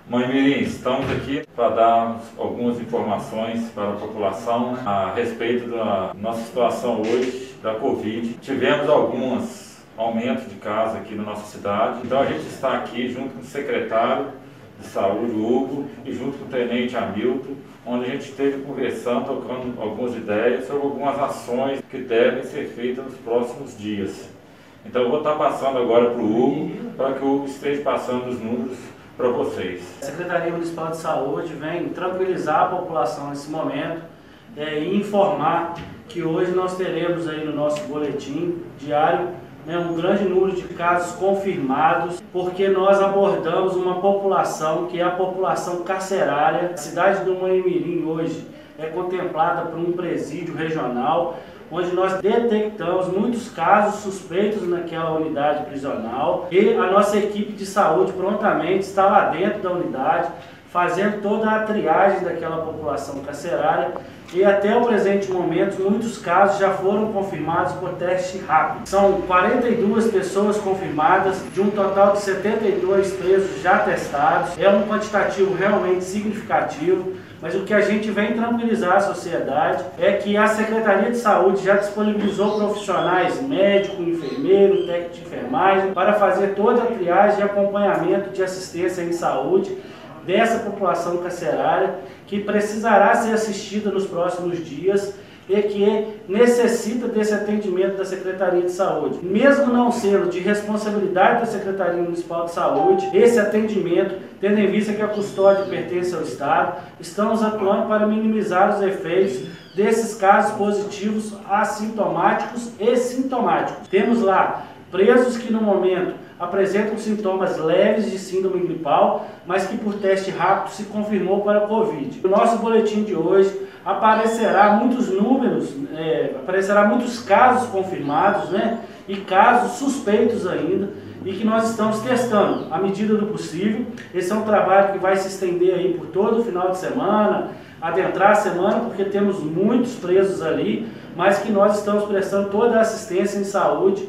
Mãe Mirim, estamos aqui para dar algumas informações para a população a respeito da nossa situação hoje da Covid. Tivemos alguns aumentos de casos aqui na nossa cidade, então a gente está aqui junto com o secretário de saúde, Hugo, e junto com o tenente Hamilton, onde a gente esteve conversando, trocando algumas ideias sobre algumas ações que devem ser feitas nos próximos dias. Então eu vou estar passando agora para o Hugo, para que o Hugo esteja passando os números para vocês. A Secretaria Municipal de Saúde vem tranquilizar a população nesse momento e informar que hoje nós teremos aí no nosso boletim diário um grande número de casos confirmados, porque nós abordamos uma população que é a população carcerária. A cidade do Mãe Mirim hoje é contemplada por um presídio regional, onde nós detectamos muitos casos suspeitos naquela unidade prisional e a nossa equipe de saúde prontamente está lá dentro da unidade, fazendo toda a triagem daquela população carcerária e até o presente momento muitos casos já foram confirmados por teste rápido. São 42 pessoas confirmadas, de um total de 72 presos já testados. É um quantitativo realmente significativo, mas o que a gente vem tranquilizar a sociedade é que a Secretaria de Saúde já disponibilizou profissionais, médico, enfermeiro, técnico de enfermagem, para fazer toda a triagem e acompanhamento de assistência em saúde dessa população carcerária que precisará ser assistida nos próximos dias e que necessita desse atendimento da Secretaria de Saúde. Mesmo não sendo de responsabilidade da Secretaria Municipal de Saúde, esse atendimento, tendo em vista que a custódia pertence ao Estado, estamos atuando para minimizar os efeitos desses casos positivos assintomáticos e sintomáticos. Temos lá presos que no momento apresentam sintomas leves de síndrome gripal, mas que por teste rápido se confirmou para a Covid. No nosso boletim de hoje aparecerá muitos números, aparecerá muitos casos confirmados, e casos suspeitos ainda, e que nós estamos testando à medida do possível. Esse é um trabalho que vai se estender aí por todo o final de semana, adentrar a semana, porque temos muitos presos ali, mas que nós estamos prestando toda a assistência em saúde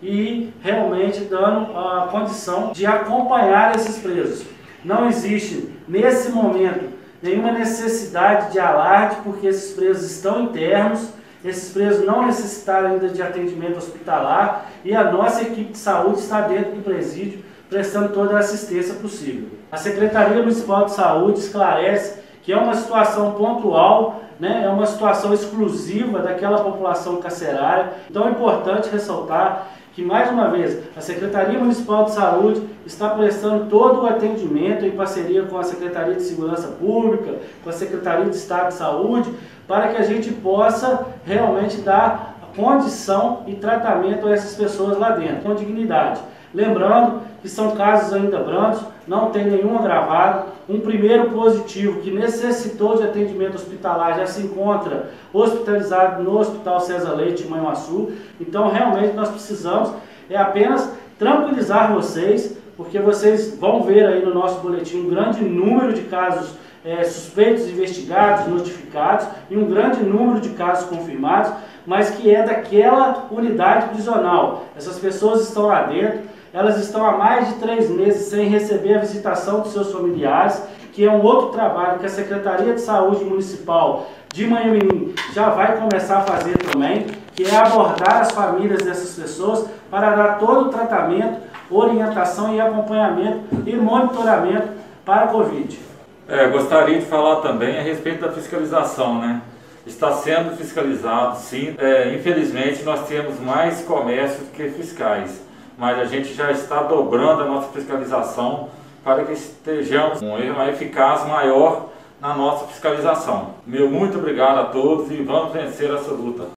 e realmente dando a condição de acompanhar esses presos. Não existe, nesse momento, nenhuma necessidade de alarde, porque esses presos estão internos, esses presos não necessitaram ainda de atendimento hospitalar e a nossa equipe de saúde está dentro do presídio, prestando toda a assistência possível. A Secretaria Municipal de Saúde esclarece que é uma situação pontual, é uma situação exclusiva daquela população carcerária. Então é importante ressaltar que, mais uma vez, a Secretaria Municipal de Saúde está prestando todo o atendimento em parceria com a Secretaria de Segurança Pública, com a Secretaria de Estado de Saúde, para que a gente possa realmente dar condição e tratamento a essas pessoas lá dentro, com dignidade. Lembrando que são casos ainda brandos, não tem nenhum agravado. Um primeiro positivo que necessitou de atendimento hospitalar já se encontra hospitalizado no Hospital César Leite em Manhuaçu. Então realmente nós precisamos apenas tranquilizar vocês, porque vocês vão ver aí no nosso boletim um grande número de casos suspeitos, investigados, notificados e um grande número de casos confirmados, mas que é daquela unidade prisional. Essas pessoas estão lá dentro, elas estão há mais de 3 meses sem receber a visitação dos seus familiares, que é um outro trabalho que a Secretaria de Saúde Municipal de Mãe Mirim já vai começar a fazer também, que é abordar as famílias dessas pessoas para dar todo o tratamento, orientação e acompanhamento e monitoramento para a Covid. Gostaria de falar também a respeito da fiscalização, Está sendo fiscalizado, sim. Infelizmente nós temos mais comércios que fiscais, mas a gente já está dobrando a nossa fiscalização para que estejamos com uma eficácia maior na nossa fiscalização. Meu muito obrigado a todos e vamos vencer essa luta.